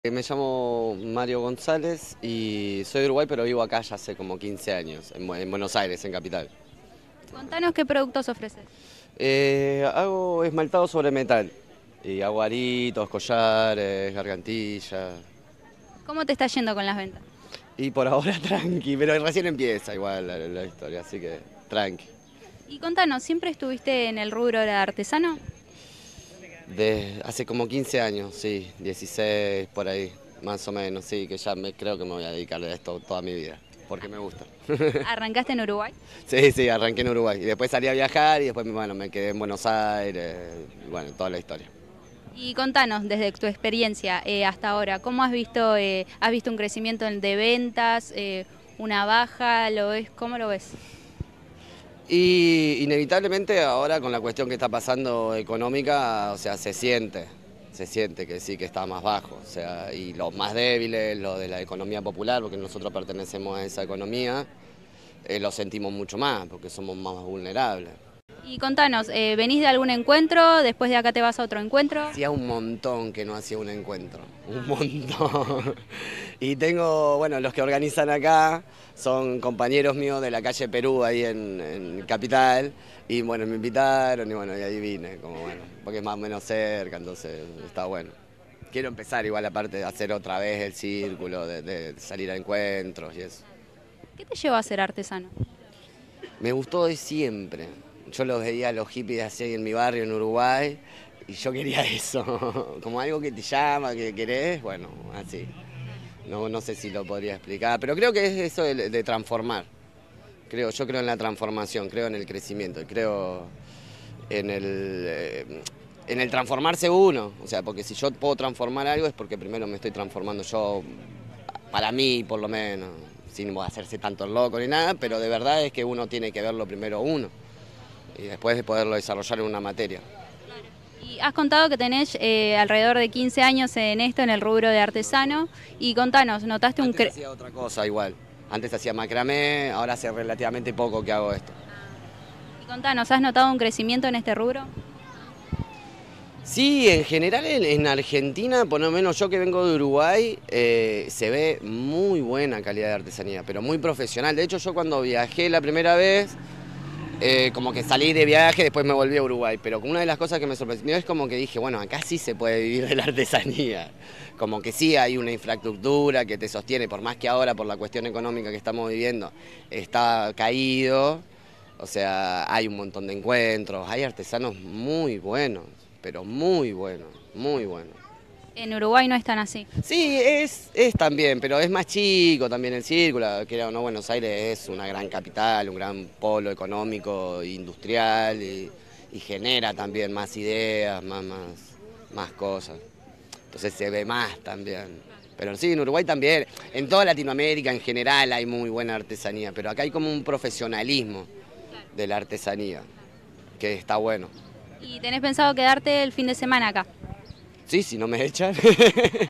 Me llamo Mario González y soy de Uruguay, pero vivo acá ya hace como 15 años, en Buenos Aires, en Capital. Contanos qué productos ofreces. Hago esmaltado sobre metal, y hago aritos, collares, gargantillas, ¿Cómo te está yendo con las ventas? y por ahora tranqui, pero recién empieza igual la historia, así que tranqui. Y contanos, ¿siempre estuviste en el rubro de artesano? Hace como 15 años, sí, 16 por ahí, más o menos, sí, que ya creo que me voy a dedicar a esto toda mi vida, porque me gusta. ¿Arrancaste en Uruguay? Sí, sí, arranqué en Uruguay y después salí a viajar y después bueno, me quedé en Buenos Aires, bueno, toda la historia. Y contanos, desde tu experiencia hasta ahora, ¿cómo has visto un crecimiento de ventas, una baja, cómo lo ves? Y inevitablemente ahora con la cuestión que está pasando económica, o sea, se siente que sí, que está más bajo, o sea, y los más débiles, los de la economía popular, porque nosotros pertenecemos a esa economía, lo sentimos mucho más, porque somos más vulnerables. Y contanos, ¿venís de algún encuentro? ¿Después de acá te vas a otro encuentro? Hacía un montón que no hacía un encuentro, un montón. Y tengo, bueno, los que organizan acá son compañeros míos de la calle Perú, ahí en Capital, y bueno, me invitaron y bueno, y ahí vine, como bueno, porque es más o menos cerca, entonces está bueno. Quiero empezar igual aparte de hacer otra vez el círculo, de salir a encuentros y eso. ¿Qué te llevó a ser artesano? Me gustó de siempre. Yo los veía a los hippies así en mi barrio en Uruguay y yo quería eso, como algo que te llama, que querés, bueno, así. No, no sé si lo podría explicar, pero creo que es eso de transformar. Yo creo en la transformación, creo en el crecimiento, creo en el transformarse uno. O sea, porque si yo puedo transformar algo es porque primero me estoy transformando yo, para mí por lo menos, sin hacerse tanto el loco ni nada, pero de verdad es que uno tiene que verlo primero uno y después de poderlo desarrollar en una materia. Y has contado que tenés alrededor de 15 años en esto, en el rubro de artesano, y contanos, ¿notaste un Antes hacía otra cosa igual, antes hacía macramé, ahora hace relativamente poco que hago esto. Y contanos, ¿has notado un crecimiento en este rubro? Sí, en general en Argentina, por lo menos yo que vengo de Uruguay, se ve muy buena calidad de artesanía, pero muy profesional. De hecho, yo cuando viajé la primera vez, como que salí de viaje, después me volví a Uruguay, pero una de las cosas que me sorprendió es como que dije, bueno, acá sí se puede vivir de la artesanía, como que sí hay una infraestructura que te sostiene, por más que ahora por la cuestión económica que estamos viviendo está caído, o sea, hay un montón de encuentros, hay artesanos muy buenos, pero muy buenos, muy buenos. En Uruguay no es tan así. Sí, es también, pero es más chico también el círculo, que o no, Buenos Aires es una gran capital, un gran polo económico, industrial y genera también más ideas, más cosas. Entonces se ve más también. Pero sí, en Uruguay también, en toda Latinoamérica en general hay muy buena artesanía, pero acá hay como un profesionalismo de la artesanía, que está bueno. ¿Y tenés pensado quedarte el fin de semana acá? Sí, si no me echan.